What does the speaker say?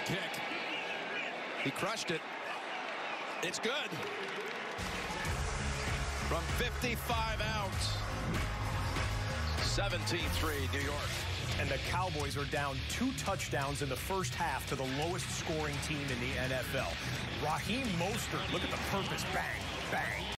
kick. He crushed it. It's good. From 55 out. 17-3 New York. And the Cowboys are down 2 touchdowns in the first half to the lowest scoring team in the NFL. Raheem Mostert, look at the purpose. Bang, bang.